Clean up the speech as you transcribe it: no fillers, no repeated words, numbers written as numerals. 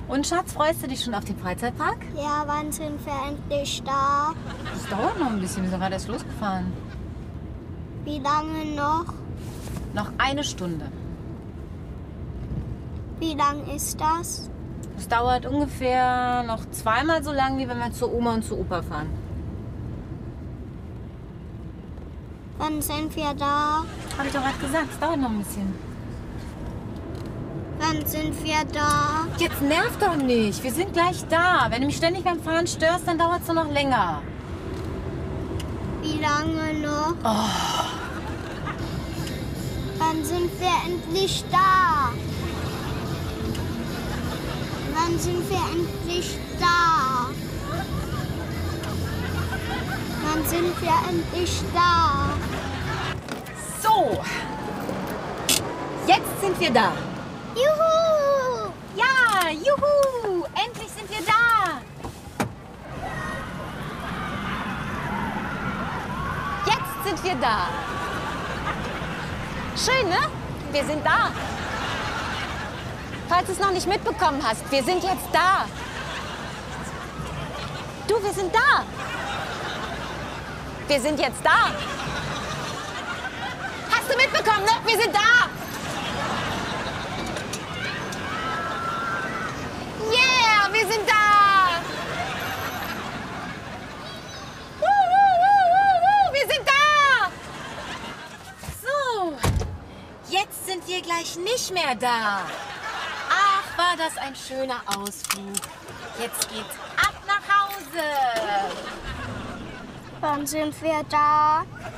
Und Schatz, freust du dich schon auf den Freizeitpark? Ja, wann sind wir endlich da? Das dauert noch ein bisschen. Wir sind gerade erst losgefahren. Wie lange noch? Noch eine Stunde. Wie lang ist das? Es dauert ungefähr noch zweimal so lang, wie wenn wir zur Oma und zu Opa fahren. Wann sind wir da? Habe ich doch gerade gesagt, es dauert noch ein bisschen. Wann sind wir da? Jetzt nerv doch nicht. Wir sind gleich da. Wenn du mich ständig beim Fahren störst, dann dauert es nur noch länger. Wie lange noch? Oh. Wann sind wir endlich da? Wann sind wir endlich da? Wann sind wir endlich da? So. Jetzt sind wir da. Juhu! Ja, juhu. Endlich sind wir da. Jetzt sind wir da. Schön, ne? Wir sind da. Falls du es noch nicht mitbekommen hast, wir sind jetzt da. Du, wir sind da. Wir sind jetzt da. Hast du mitbekommen, ne? Wir sind da. Yeah, wir sind da. Wir sind da. So, jetzt sind wir gleich nicht mehr da. Ach, war das ein schöner Ausflug. Jetzt geht's ab nach Hause. Wann sind wir da?